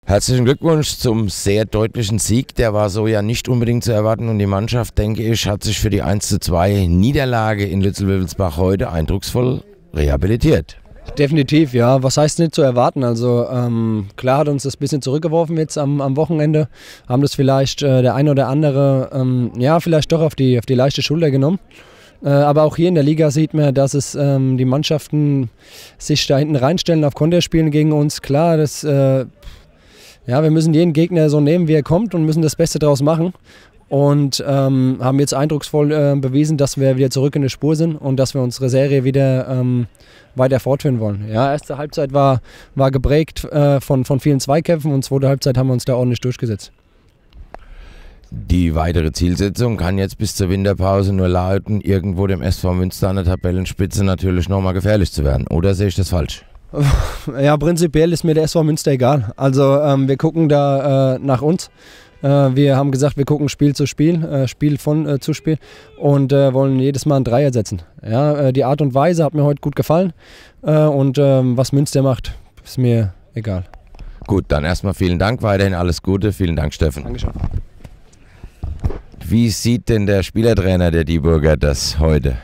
Herzlichen Glückwunsch zum sehr deutlichen Sieg. Der war so ja nicht unbedingt zu erwarten und die Mannschaft, denke ich, hat sich für die 1:2 Niederlage in Lützelwittelsbach heute eindrucksvoll rehabilitiert. Definitiv, ja. Was heißt nicht zu erwarten? Also klar hat uns das ein bisschen zurückgeworfen jetzt am Wochenende. Haben das vielleicht der ein oder andere vielleicht doch auf die leichte Schulter genommen. Aber auch hier in der Liga sieht man, dass es die Mannschaften sich da hinten reinstellen auf Konterspielen gegen uns. Klar, wir müssen jeden Gegner so nehmen, wie er kommt und müssen das Beste daraus machen. Und haben jetzt eindrucksvoll bewiesen, dass wir wieder zurück in der Spur sind und dass wir unsere Serie wieder weiter fortführen wollen. Ja, erste Halbzeit war geprägt von vielen Zweikämpfen und zweite Halbzeit haben wir uns da ordentlich durchgesetzt. Die weitere Zielsetzung kann jetzt bis zur Winterpause nur lauten, irgendwo dem SV Münster an der Tabellenspitze natürlich nochmal gefährlich zu werden. Oder sehe ich das falsch? Ja, prinzipiell ist mir der SV Münster egal. Also wir gucken da nach uns. Wir haben gesagt, wir gucken Spiel zu Spiel, Spiel zu Spiel und wollen jedes Mal einen Dreier setzen. Ja, die Art und Weise hat mir heute gut gefallen und was Münster macht, ist mir egal. Gut, dann erstmal vielen Dank, weiterhin alles Gute. Vielen Dank, Steffen. Dankeschön. Wie sieht denn der Spielertrainer der Dieburger das heute?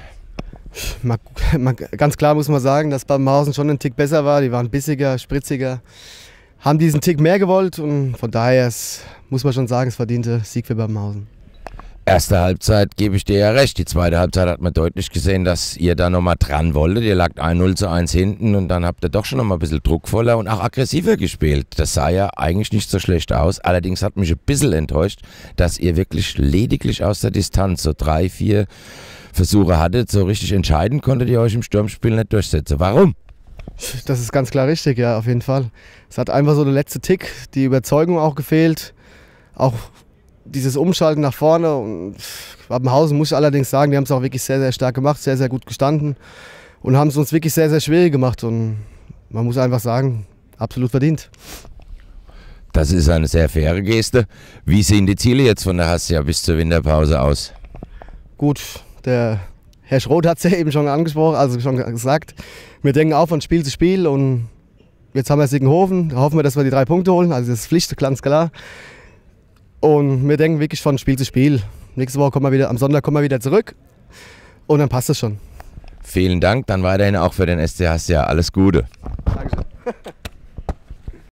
Ganz klar muss man sagen, dass Babenhausen schon ein Tick besser war. Die waren bissiger, spritziger, haben diesen Tick mehr gewollt und von daher muss man schon sagen, es verdiente Sieg für Babenhausen. Erste Halbzeit gebe ich dir ja recht. Die zweite Halbzeit hat man deutlich gesehen, dass ihr da nochmal dran wolltet. Ihr lagt 1:1 hinten und dann habt ihr doch schon nochmal ein bisschen druckvoller und auch aggressiver gespielt. Das sah ja eigentlich nicht so schlecht aus. Allerdings hat mich ein bisschen enttäuscht, dass ihr wirklich lediglich aus der Distanz so 3, 4 Versuche hattet. So richtig entscheiden konntet ihr euch im Sturmspiel nicht durchsetzen. Warum? Das ist ganz klar richtig, ja, auf jeden Fall. Es hat einfach so der letzte Tick, die Überzeugung auch gefehlt. Auch dieses Umschalten nach vorne. Und Babenhausen muss ich allerdings sagen, die haben es auch wirklich sehr, sehr stark gemacht, sehr, sehr gut gestanden und haben es uns wirklich sehr, sehr schwierig gemacht. Und man muss einfach sagen, absolut verdient. Das ist eine sehr faire Geste. Wie sehen die Ziele jetzt von der Hassia bis zur Winterpause aus? Gut, der Herr Schroth hat es ja eben schon angesprochen, also schon gesagt. Wir denken auch von Spiel zu Spiel und jetzt haben wir Sickenhofen. Da hoffen wir, dass wir die 3 Punkte holen. Also das ist Pflicht, ganz klar. Und wir denken wirklich von Spiel zu Spiel. Nächste Woche am Sonntag kommen wir wieder zurück und dann passt es schon. Vielen Dank, dann weiterhin auch für den SC Hassia. Alles Gute. Dankeschön.